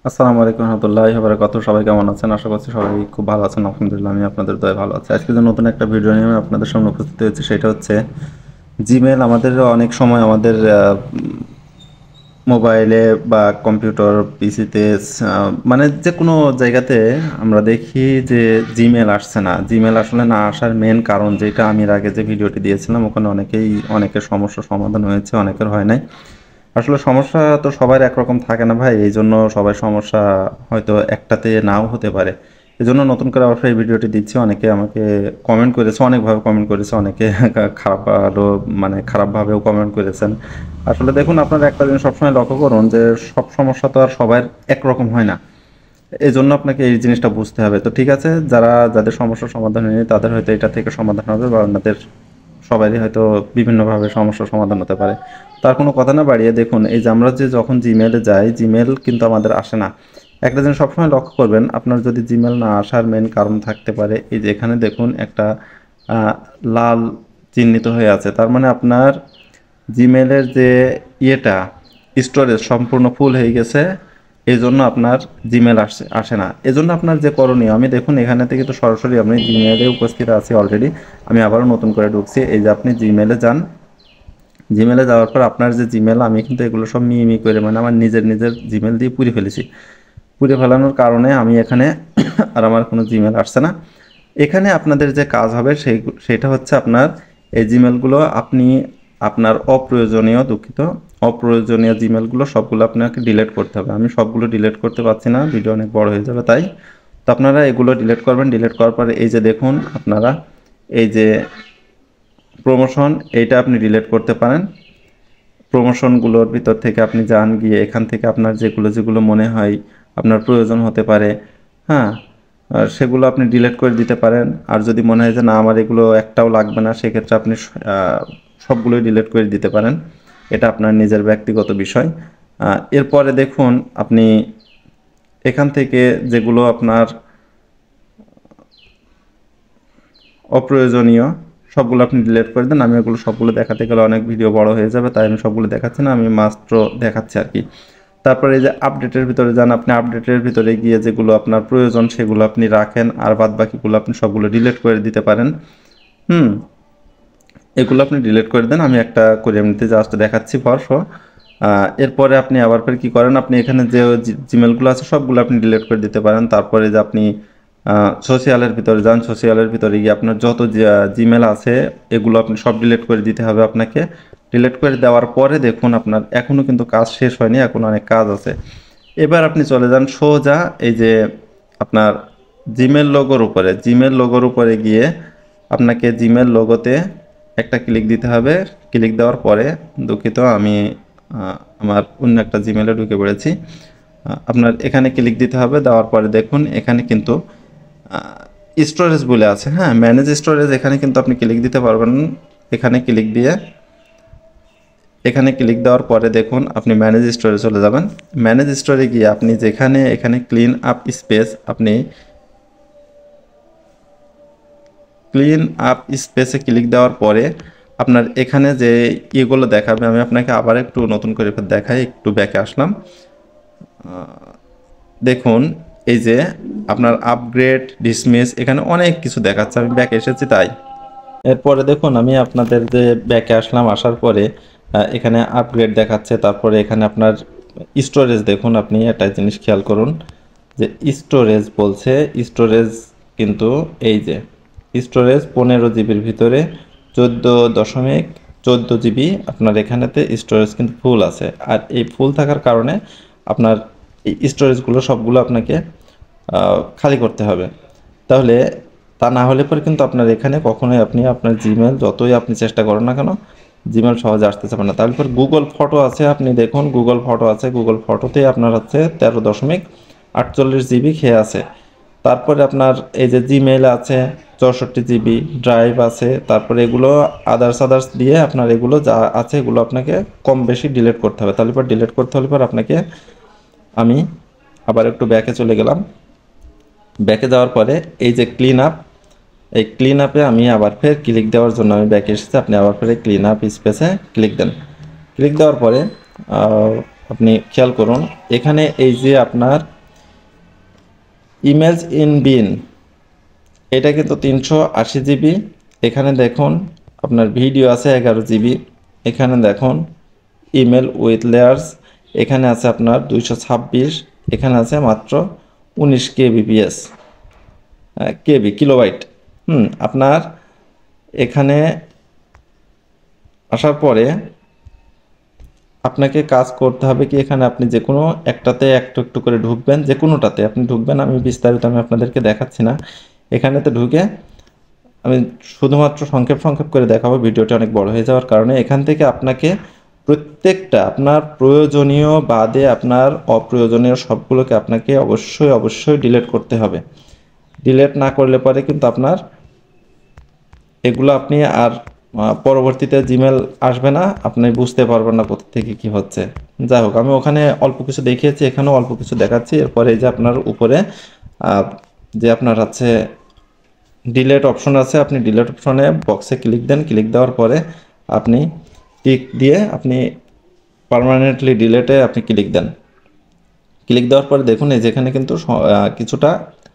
আসসালামু আলাইকুম রহমতুল্লাহি ওয়া বারাকাতুহু। সবাই কেমন আছেন? আশা করছি সবাই খুব ভালো আছেন। আলহামদুলিল্লাহ আমি আপনাদের দয়ায় ভালো আছি। আজকে যে নতুন একটা ভিডিও নিয়ে আমি আপনাদের সামনে উপস্থিত হয়েছি সেটা হচ্ছে জিমেল। আমাদের অনেক সময় আমাদের মোবাইলে বা কম্পিউটার পিসিতে মানে যে কোনো জায়গাতে আমরা দেখি যে জিমেল আসছে না। জিমেল আসলে না আসার মেন কারণ যেটা আমি এর আগে যে ভিডিওটি দিয়েছিলাম ওখানে অনেকের সমস্যার সমাধান হয়েছে, অনেকের হয় নাই। আসলে সমস্যা তো সবার একরকম থাকে না ভাই, এই জন্য সবার সমস্যা হয়তো একটাতে নাও হতে পারে। এই জন্য নতুন করে আবার এই ভিডিওটি দিচ্ছি। অনেকে আমাকে কমেন্ট করেছে, অনেকভাবে কমেন্ট করেছে, অনেকে খারাপ ভালো মানে খারাপভাবেও কমেন্ট করেছেন। আসলে দেখুন, আপনারা একটা জিনিস সবসময় লক্ষ্য করুন যে সব সমস্যা তো আর সবার একরকম হয় না। এই জন্য আপনাকে এই জিনিসটা বুঝতে হবে। তো ঠিক আছে, যাদের সমস্যার সমাধান হয়নি তাদের হয়তো এটা থেকে সমাধান হবে, বা আপনাদের সবারই হয়তো বিভিন্নভাবে সমস্যার সমাধান হতে পারে। তার কোনো কথা না বাড়িয়ে দেখুন, এই যে আমরা যে যখন জিমেলে যাই, জিমেল কিন্তু আমাদের আসে না। একটা জিনিস সবসময় লক্ষ্য করবেন, আপনার যদি জিমেল না আসার মেন কারণ থাকতে পারে এই যে এখানে দেখুন একটা আহ, লাল চিহ্নিত হয়ে আছে, তার মানে আপনার জিমেলের যে ইয়েটা স্টোরেজ সম্পূর্ণ ফুল হয়ে গেছে। এই জন্য আপনার জিমেল আসে না। এজন্য আপনার যে করণীয়, আমি দেখুন এখানে থেকে তো সরাসরি আপনি জিমেলে উপস্থিত আছি অলরেডি। আমি আবারও নতুন করে ঢুকছি। এই যে আপনি জিমেলে যান, জিমেলে যাওয়ার পর আপনার যে জিমেল, আমি কিন্তু এগুলো সব মিমি করে মানে আমার নিজের নিজের জিমেল দিয়ে পুড়ে ফেলেছি। পুড়ে ফেলানোর কারণে আমি এখানে আর আমার কোনো জিমেল আসছে না। এখানে আপনাদের যে কাজ হবে সেটা হচ্ছে আপনার এই জিমেলগুলো আপনি আপনার অপ্রয়োজনীয়, দুঃখিত, অপ্রয়োজনীয় জিমেলগুলো সবগুলো আপনাকে ডিলিট করতে হবে। আমি সবগুলো ডিলিট করতে পারছি না, ভিডিও অনেক বড় হয়ে যাবে তাই। তো আপনারা এগুলো ডিলিট করবেন। ডিলিট করার পরে এই যে দেখুন আপনারা এই যে প্রমোশন, এইটা আপনি ডিলিট করতে পারেন। প্রমোশনগুলোর ভিতর থেকে আপনি যান, গিয়ে এখান থেকে আপনার যেগুলো যেগুলো মনে হয় আপনার প্রয়োজন হতে পারে, হ্যাঁ, আর সেগুলো আপনি ডিলিট করে দিতে পারেন। আর যদি মনে হয় যে না আমার এগুলো একটাও লাগবে না, সেক্ষেত্রে আপনি সবগুলোই ডিলিট করে দিতে পারেন। এটা আপনার নিজের ব্যক্তিগত বিষয়। এরপরে দেখুন আপনি এখান থেকে যেগুলো আপনার অপ্রয়োজনীয় সবগুলো আপনি ডিলিট করে দেন। আমি এগুলো সবগুলো দেখাতে গেলে অনেক ভিডিও বড় হয়ে যাবে, তাই আমি সবগুলো দেখাচ্ছি না, আমি মাত্র দেখাচ্ছি আর কি। তারপরে এই যে আপডেটের ভিতরে যান, আপনি আপডেটের ভিতরে গিয়ে যেগুলো আপনার প্রয়োজন সেগুলো আপনি রাখেন, আর বাদ বাকিগুলো আপনি সবগুলো ডিলিট করে দিতে পারেন। হুম, এগুলো আপনি ডিলিট করে দেন। আমি একটা করে এমনিতে জাস্ট দেখাচ্ছি ফর এরপরে আপনি আবার ফের কী করেন, আপনি এখানে যে জিমেলগুলো আছে সবগুলো আপনি ডিলিট করে দিতে পারেন। তারপরে যে আপনি সোশ্যালের ভিতরে যান, সোশ্যালের ভিতরে গিয়ে আপনার যত জিমেল আছে এগুলো আপনি সব ডিলিট করে দিতে হবে আপনাকে। ডিলিট করে দেওয়ার পরে দেখুন আপনার এখনও কিন্তু কাজ শেষ হয়নি, এখন অনেক কাজ আছে। এবার আপনি চলে যান সোজা এই যে আপনার জিমেল লোগোর উপরে গিয়ে আপনাকে জিমেল লোগোতে একটা ক্লিক দিতে হবে। ক্লিক দেওয়ার পরে, দুঃখিত আমি আমার অন্য একটা জিমেলে ঢুকে পড়েছি। আপনার এখানে ক্লিক দিতে হবে। দেওয়ার পরে দেখুন এখানে কিন্তু স্টোরেজ বলে আছে, হ্যাঁ, ম্যানেজ স্টোরেজ, এখানে কিন্তু আপনি ক্লিক দিতে পারবেন। এখানে ক্লিক দিয়ে এখানে ক্লিক দেওয়ার পরে দেখুন আপনি ম্যানেজ স্টোরে চলে যাবেন। ম্যানেজ স্টোরে গিয়ে আপনি যেখানে এখানে ক্লিন আপ স্পেস, আপনি ক্লিন আপ স্পেসে ক্লিক দেওয়ার পরে আপনার এখানে যে ইয়েগুলো দেখাবে, আমি আপনাকে আবার একটু নতুন করে দেখাই। একটু ব্যাকে আসলাম। দেখুন এই যে আপনার আপগ্রেড, ডিসমিস, এখানে অনেক কিছু দেখাচ্ছে। আমি ব্যাকে এসেছি তাই। এরপরে দেখুন আমি আপনাদের যে ব্যাকে আসলাম, আসার পরে এখানে আপগ্রেড দেখাচ্ছে। তারপরে এখানে আপনার স্টোরেজ দেখুন, আপনি একটা জিনিস খেয়াল করুন যে স্টোরেজ বলছে, স্টোরেজ কিন্তু এই যে স্টোরেজ 15 জিবির ভিতরে 14.14 জিবি আপনার এখানেতে স্টোরেজ কিন্তু ফুল আছে। আর এই ফুল থাকার কারণে আপনার এই স্টোরেজগুলো সবগুলো আপনাকে খালি করতে হবে। তাহলে তা না হলে পরে কিন্তু আপনার এখানে কখনোই আপনি আপনার জিমেল যতই আপনি চেষ্টা করেন না কেন, জিমেল সহজে আসতে চাবে না। তারপর গুগল ফটো আছে, আপনি দেখুন গুগল ফটো আছে, গুগল ফটোতেই আপনার হচ্ছে 13.48 জিবি খেয়ে আছে। তারপরে আপনার এই যে জিমেল আছে 64 জিবি, ড্রাইভ আছে, তারপরে এগুলো আদার্স দিয়ে আপনার এগুলো যা আছে এগুলো আপনাকে কম বেশি ডিলিট করতে হবে। তাহলে পর ডিলিট করতে হলে পর আপনাকে, আমি আবার একটু ব্যাকে চলে গেলাম। ব্যাকে যাওয়ার পরে এই যে ক্লিন আপ, এই ক্লিন আপে আমি আবার ফের ক্লিক দেওয়ার জন্য আমি ব্যাকে এসেছি। আপনি আবার ফের ক্লিন আপ স্পেসে ক্লিক দেন। ক্লিক দেওয়ার পরে আপনি খেয়াল করুন এখানে এই যে আপনার ইমেজ ইন বিন, এটা কিন্তু 380 জিবি। এখানে দেখুন আপনার ভিডিও আছে 11 জিবি। এখানে দেখুন ইমেল উইথ লেয়ার্স, এখানে আছে আপনার 226, এখানে আছে মাত্র 19 kbps, কেবি কিলোবাইট। আপনার এখানে আসার পরে আপনাকে কাজ করতে হবে কি, এখানে আপনি যে কোনো একটাতে একটু একটু করে ঢুকবেন, যে কোনোটাতে আপনি ঢুকবেন। আমি বিস্তারিত আমি আপনাদেরকে দেখাচ্ছি না। এখানেতে ঢুকে আমি শুধুমাত্র সংক্ষেপ করে দেখাবো, ভিডিওটা অনেক বড় হয়ে যাওয়ার কারণে। এখান থেকে আপনাকে প্রত্যেকটা আপনার প্রয়োজনীয় বাদে আপনার অপ্রয়োজনীয় সবগুলোকে আপনাকে অবশ্যই ডিলিট করতে হবে। ডিলিট না করলে পরে কিন্তু আপনার এগুলো আপনি আর পরবর্তীতে জিমেল আসবে না, আপনি বুঝতে পারবেন না কোথা থেকে কি হচ্ছে। যাই হোক, আমি ওখানে অল্প কিছু দেখিয়েছি, এখানেও অল্প কিছু দেখাচ্ছি। এরপরে এই যে আপনার উপরে যে আপনার আছে ডিলেট অপশন আছে, আপনি ডিলেট অপশনে বক্সে ক্লিক দেন। ক্লিক দেওয়ার পরে আপনি টিক দিয়ে আপনি পার্মানেন্টলি ডিলেটে আপনি ক্লিক দেন। ক্লিক দেওয়ার পরে দেখুন এই যেখানে কিন্তু কিছুটা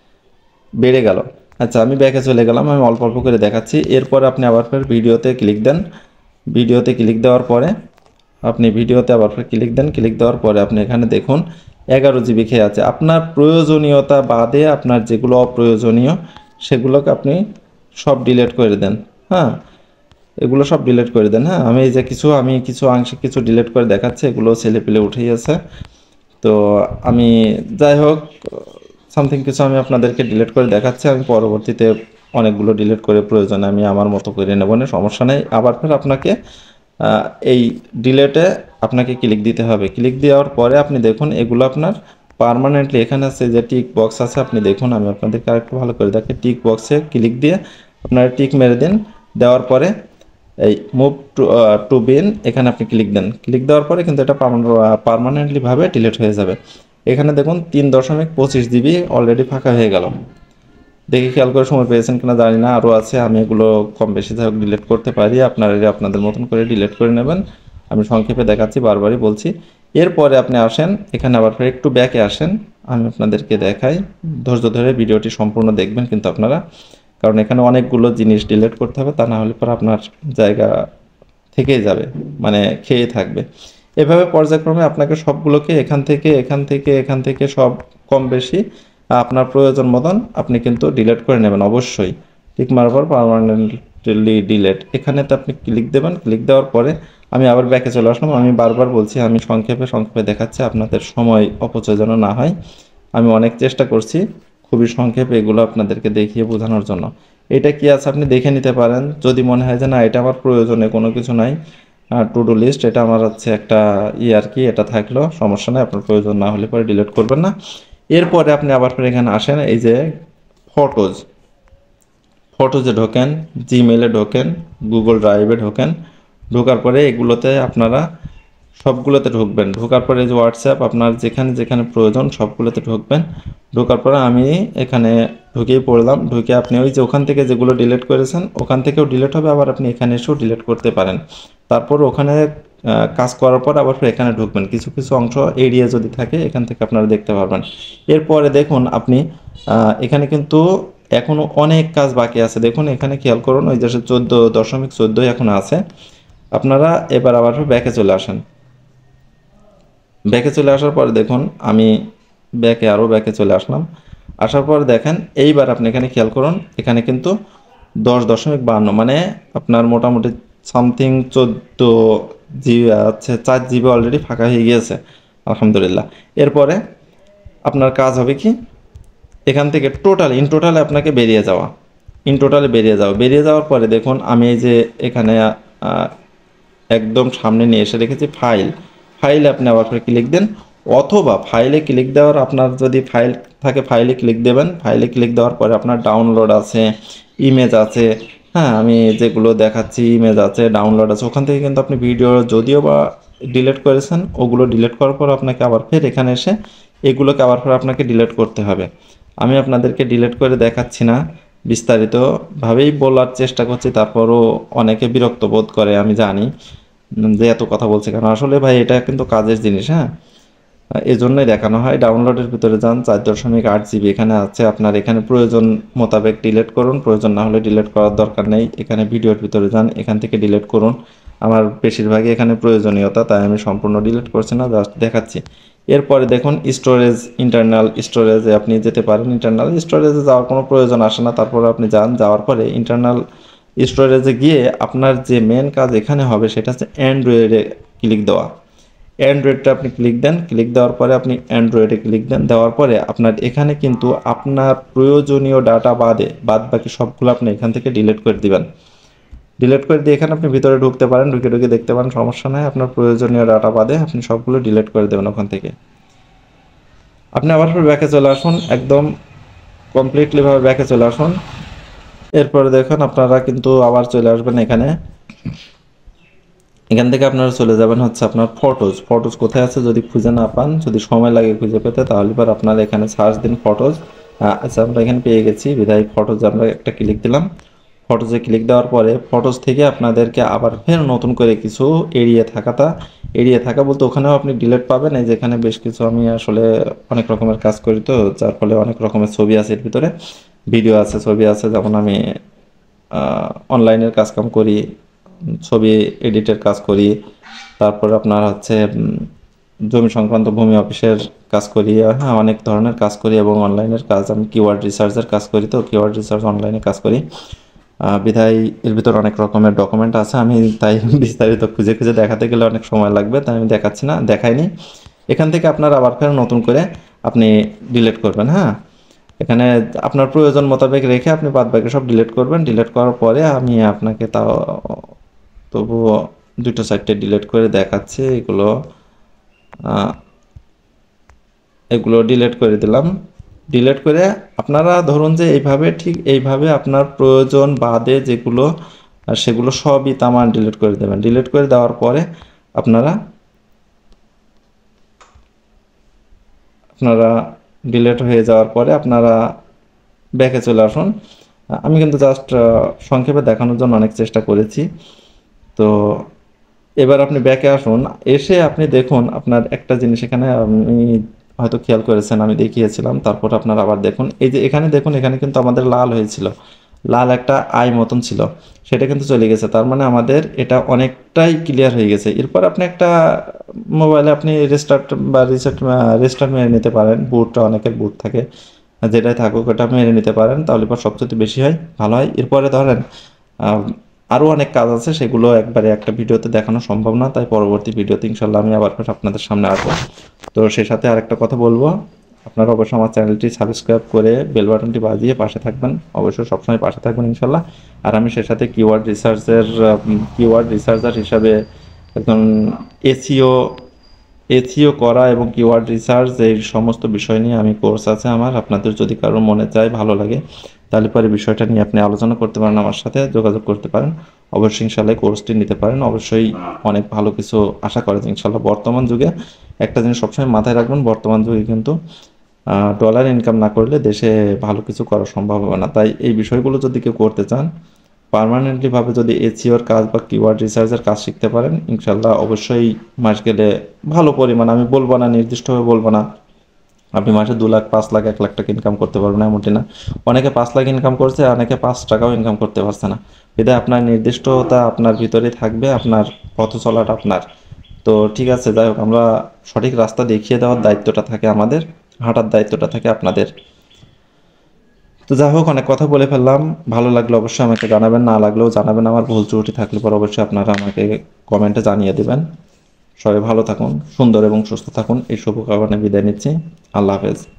বেড়ে গেল। আচ্ছা, আমি ব্যাকে চলে গেলাম, আমি অল্প অল্প করে দেখাচ্ছি। এরপর আপনি আবার ফের ভিডিওতে ক্লিক দেন। ভিডিওতে ক্লিক দেওয়ার পরে আপনি ভিডিওতে আবার ফের ক্লিক দেন। ক্লিক দেওয়ার পরে আপনি এখানে দেখুন 11 জিবি খেয়ে আছে। আপনার প্রয়োজনীয়তা বাদে আপনার যেগুলো অপ্রয়োজনীয় সেগুলোকে আপনি সব ডিলিট করে দেন। হ্যাঁ, এগুলো সব ডিলিট করে দেন। হ্যাঁ, আমি কিছু আংশিক কিছু ডিলিট করে দেখাচ্ছি, এগুলো ছেলেপিলে উঠেই আছে। তো আমি যাই হোক সামথিং কিছু আমি আপনাদেরকে ডিলিট করে দেখাচ্ছি। আমি পরবর্তীতে অনেকগুলো ডিলিট করে প্রয়োজনে আমি আমার মতো করে নেব না, সমস্যা নেই। আবার ফের আপনাকে এই ডিলেটে আপনাকে ক্লিক দিতে হবে। ক্লিক দেওয়ার পরে আপনি দেখুন এগুলো আপনার পার্মানেন্টলি এখানে আছে যে টিক বক্স আছে, আপনি দেখুন আমি আপনাদেরকে আরেকটু ভালো করে দেখি। টিক বক্সে ক্লিক দিয়ে আপনারা টিক মেরে দিন। দেওয়ার পরে এই মুভ টু বিন এখানে আপনি ক্লিক দেন। ক্লিক দেওয়ার পরে কিন্তু এটা পার্মানেন্টলিভাবে ডিলিট হয়ে যাবে। এখানে দেখুন 3.25 জিবি অলরেডি ফাঁকা হয়ে গেল। দেখি খেয়াল করে সময় পেয়েছেন কিনা জানি না, আরও আছে। আমি এগুলো কম বেশি যাই হোক ডিলিট করতে পারি, আপনারা আপনাদের মতন করে ডিলিট করে নেবেন। আমি সংক্ষেপে দেখাচ্ছি, বারবারই বলছি। এরপরে আপনি আসেন এখানে আবার ফের একটু ব্যাকে আসেন, আমি আপনাদেরকে দেখাই। ধৈর্য ধরে ভিডিওটি সম্পূর্ণ দেখবেন কিন্তু আপনারা, কারণ এখানে অনেকগুলো জিনিস ডিলিট করতে হবে, তা না হলে পর আপনার জায়গা থেকেই যাবে, মানে খেয়ে থাকবে। এভাবে পর্যায়ক্রমে আপনাকে সবগুলোকে এখান থেকে সব কম বেশি আপনার প্রয়োজন মতন আপনি কিন্তু ডিলিট করে নেবেন অবশ্যই। টিক মারার পর পার্মানেন্টলি ডিলিট এখানেতে আপনি ক্লিক দেবেন। ক্লিক দেওয়ার পরে আমি আবার ব্যাকে চলে আসলাম। আমি বারবার বলছি, আমি সংক্ষেপে দেখাচ্ছি, আপনাদের সময় অপচয় যেন না হয়। আমি অনেক চেষ্টা করছি খুবই সংক্ষেপে এগুলো আপনাদেরকে দেখিয়ে বোঝানোর জন্য। এটা কি আছে আপনি দেখে নিতে পারেন, যদি মনে হয় যে না এটা আমার প্রয়োজনে কোনো কিছু নাই। টু ডু লিস্ট এটা আমার হচ্ছে একটা আর কি, এটা থাকলো সমস্যা নেই, আপনার প্রয়োজন না হলে পরে ডিলিট করবেন না। এরপরে আপনি আবার ফের এখানে আসেন, এই যে ফটোজে ঢোকেন, জিমেলে ঢোকেন, গুগল ড্রাইভে ঢোকেন। ঢোকার পরে এগুলোতে আপনারা সবগুলোতে ঢুকবেন। ঢোকার পরে যে হোয়াটসঅ্যাপ আপনার যেখানে প্রয়োজন সবগুলোতে ঢুকবেন। ঢোকার পরে আমি এখানে ঢুকেই পড়লাম। ঢুকে আপনি ওই যে ওখান থেকে যেগুলো ডিলিট করেছেন ওখান থেকেও ডিলিট হবে, আবার আপনি এখানে এসেও ডিলিট করতে পারেন। তারপর ওখানে কাজ করার পর আবার এখানে ঢুকবেন। কিছু অংশ এড়িয়ে যদি থাকে এখান থেকে আপনারা দেখতে পারবেন। এরপরে দেখুন আপনি এখানে কিন্তু এখনও অনেক কাজ বাকি আছে। দেখুন এখানে খেয়াল করুন, ওই যে 14.14 এখন আছে। আপনারা এবার আবার ব্যাকে চলে আসেন। ব্যাকে চলে আসার পরে দেখুন আমি ব্যাকে চলে আসলাম। আসার পর দেখেন এইবার আপনি এখানে খেয়াল করুন, এখানে কিন্তু 10.52 মানে আপনার মোটামুটি সামথিং 14 জিবি আছে, 4 জিবি অলরেডি ফাঁকা হয়ে গিয়েছে আলহামদুলিল্লাহ। এরপরে আপনার কাজ হবে কি, এখান থেকে ইন টোটালে আপনাকে বেরিয়ে যাওয়ার পরে দেখুন আমি এই যে এখানে একদম সামনে নিয়ে এসে রেখেছি ফাইলে আপনি আবার ক্লিক দেন, অথবা ফাইলে ক্লিক দেওয়ার আপনার যদি ফাইল থাকে ফাইলে ক্লিক দেবেন। ফাইলে ক্লিক দেওয়ার পরে আপনার ডাউনলোড আছে, ইমেজ আছে। হ্যাঁ, আমি যেগুলো দেখাচ্ছি ইমেজ আছে, ডাউনলোড আছে। ওখান থেকে কিন্তু আপনি ভিডিও যদিও বা ডিলিট করেছেন, ওগুলো ডিলিট করার পর আপনাকে আবার ফের এখানে এসে এগুলোকে আবার ফের আপনাকে ডিলিট করতে হবে। আমি আপনাদেরকে ডিলিট করে দেখাচ্ছি না, বিস্তারিতভাবেই বলার চেষ্টা করছি। তারপরও অনেকে বিরক্ত বোধ করে, আমি জানি যে এত কথা বলছে কেন। আসলে ভাই এটা কিন্তু কাজের জিনিস। হ্যাঁ, এই জন্যই দেখানো হয়। ডাউনলোডের ভিতরে যান, 4.8 GB এখানে আছে। আপনার এখানে প্রয়োজন মোতাবেক ডিলিট করুন, প্রয়োজন না হলে ডিলিট করার দরকার নেই। এখানে ভিডিওর ভিতরে যান, এখান থেকে ডিলিট করুন। আমার বেশিরভাগই এখানে প্রয়োজনীয়তা, তাই আমি সম্পূর্ণ ডিলিট করছি না, জাস্ট দেখাচ্ছি। এরপরে দেখুন স্টোরেজ, ইন্টারনাল স্টোরেজে আপনি যেতে পারেন। ইন্টারনাল স্টোরেজে যাওয়ার কোনো প্রয়োজন আসে না, তারপরে আপনি যান। যাওয়ার পরে ইন্টারনাল স্টোরেজে গিয়ে আপনার যে মেন কাজ এখানে হবে সেটা হচ্ছে অ্যান্ড্রয়েডে ক্লিক দেওয়া। অ্যান্ড্রয়েডটা আপনি ক্লিক দেন, ক্লিক দেওয়ার পরে আপনি অ্যান্ড্রয়েডে ক্লিক দেন। দেওয়ার পরে আপনার এখানে কিন্তু আপনার প্রয়োজনীয় ডাটা বাদ বাকি সবগুলো আপনি এখান থেকে ডিলিট করে দিবেন। ডিলিট করে দিয়ে এখানে আপনি ভিতরে ঢুকতে পারেন, ঢুকে দেখতে পারেন, সমস্যা নাই। আপনার প্রয়োজনীয় ডাটা বাদে আপনি সবগুলো ডিলিট করে দেবেন ওখান থেকে। আপনি আবার ব্যাকে চলে আসুন, একদম কমপ্লিটলিভাবে ব্যাকে চলে আসুন। এরপরে দেখুন আপনারা কিন্তু আবার চলে আসবেন এখানে। এখান থেকে আপনারা চলে যাবেন হচ্ছে আপনার ফটোজ কোথায় আছে যদি খুঁজে না পান, যদি সময় লাগে খুঁজে পেতে, তাহলে পর আপনারা এখানে সার্চ দিন ফটোজ। আচ্ছা, আমরা এখানে পেয়ে গেছি, বিধায় ফটোজ আমরা একটা ক্লিক দিলাম। ফটোজে ক্লিক দেওয়ার পরে ফটোজ থেকে আপনাদেরকে আবার ফের নতুন করে কিছু এড়িয়ে থাকা বলতে ওখানেও আপনি ডিলিট পাবেন। এই যেখানে বেশ কিছু আমি আসলে অনেক রকমের কাজ করি, তো যার ফলে অনেক রকমের ছবি আছে এর ভিতরে, ভিডিও আছে, ছবি আছে। যেমন আমি অনলাইনের কাজকাম করি, ছবি এডিটের কাজ করি, তারপর আপনার হচ্ছে জমি সংক্রান্ত ভূমি অফিসের কাজ করি, হ্যাঁ অনেক ধরনের কাজ করি। এবং অনলাইনের কাজ আমি কিওয়ার্ড রিসার্চের কাজ করি, তো কিওয়ার্ড রিসার্চ অনলাইনে কাজ করি। বিধায় এর ভিতর অনেক রকমের ডকুমেন্ট আছে, আমি তাই বিস্তারিত খুঁজে দেখাতে গেলে অনেক সময় লাগবে, তাই আমি দেখাচ্ছি না, দেখাইনি। এখান থেকে আপনার আবার ফের নতুন করে আপনি ডিলিট করবেন। হ্যাঁ, এখানে আপনার প্রয়োজন মোতাবেক রেখে আপনি বাদ বাকি সব ডিলিট করবেন। ডিলিট করার পরে আমি আপনাকে তবুও 2-4টে ডিলিট করে দেখাচ্ছি। এগুলো ডিলিট করে দিলাম। ডিলিট করে আপনারা ধরুন যে ঠিক এইভাবে আপনার প্রয়োজন বাদে যেগুলো সেগুলো সবই তামান ডিলিট করে দেবেন। ডিলিট করে দেওয়ার পরে আপনারা ডিলিট হয়ে যাওয়ার পরে আপনারা ব্যাকে চলে আসুন। আমি কিন্তু জাস্ট সংক্ষেপে দেখানোর জন্য অনেক চেষ্টা করেছি। তো এবার আপনি ব্যাকে আসুন, এসে আপনি দেখুন আপনার একটা জিনিস এখানে আমি হয়তো খেয়াল করেছেন, আমি দেখিয়েছিলাম। তারপর আপনারা আবার দেখুন, এই যে এখানে দেখুন, এখানে কিন্তু আমাদের লাল হয়েছিল, লাল একটা আই মতন ছিল, সেটা কিন্তু চলে গেছে। তার মানে আমাদের এটা অনেকটাই ক্লিয়ার হয়ে গেছে। এরপর আপনি একটা মোবাইলে আপনি রেস্টার্ট মেরে নিতে পারেন। বুটটা অনেকের বুট থাকে, যেটাই থাকুক ওটা মেরে নিতে পারেন, তাহলে পর সবচেয়ে বেশি হয়, ভালো হয়। এরপরে ধরেন আরও অনেক কাজ আছে, সেগুলো একবারে একটা ভিডিওতে দেখানো সম্ভব না, তাই পরবর্তী ভিডিওতে ইনশাল্লাহ আমি আবার আপনাদের সামনে আসবো। তো সেই সাথে আরেকটা কথা বলবো, আপনারা অবশ্যই আমার চ্যানেলটি সাবস্ক্রাইব করে বেল বাটনটি বাজিয়ে পাশে থাকবেন, অবশ্যই সবসময় পাশে থাকবেন ইনশাল্লাহ। আর আমি সেই সাথে কিওয়ার্ড রিসার্চার হিসাবে একজন এসইও করা এবং কিওয়ার্ড রিসার্চ এই সমস্ত বিষয় নিয়ে আমি কোর্স আছে আমার। আপনাদের যদি কারো মনে চায়, ভালো লাগে, তাহলে পরে বিষয়টা নিয়ে আপনি আলোচনা করতে পারেন, আমার সাথে যোগাযোগ করতে পারেন। অবশ্যই ইনশাল্লাহ কোর্সটি নিতে পারেন, অবশ্যই অনেক ভালো কিছু আশা করেন ইনশাল্লাহ। বর্তমান যুগে একটা জিনিস সবসময় মাথায় রাখবেন, বর্তমান যুগে কিন্তু ডলার ইনকাম না করলে দেশে ভালো কিছু করা সম্ভব হবে না। তাই এই বিষয়গুলো যদি কেউ করতে চান, পার্মানেন্টলিভাবে যদি এসইওর কাজ বা কিওয়ার্ড রিসার্চের কাজ শিখতে পারেন, ইনশাল্লাহ অবশ্যই মাস গেলে ভালো পরিমাণ, আমি বলবো না, নির্দিষ্টভাবে বলবো না আপনি মাসে 2 লাখ 5 লাখ 1 লাখ টাকা ইনকাম করতে পারবেন, এমনটি না। অনেকে 5 লাখ ইনকাম করছে, অনেকে 5 টাকাও ইনকাম করতে পারছে না। এটা আপনার নির্দিষ্টতা আপনার ভিতরে থাকবে, আপনার পথ চলাটা আপনার। তো ঠিক আছে, যাই হোক, আমরা সঠিক রাস্তা দেখিয়ে দেওয়ার দায়িত্বটা থাকে আমাদের, হাঁটার দায়িত্বটা থাকে আপনাদের। তো যাই হোক, অনেক কথা বলে ফেললাম। ভালো লাগলে অবশ্যই আমাকে জানাবেন, না লাগলেও জানাবেন। আমার ভুল ত্রুটি থাকলে পর অবশ্যই আপনারা আমাকে কমেন্টে জানিয়ে দেবেন। সবাই ভালো থাকুন, সুন্দর এবং সুস্থ থাকুন, এই শুভকামনায় বিদায় নিচ্ছি। আল্লাহ হাফেজ।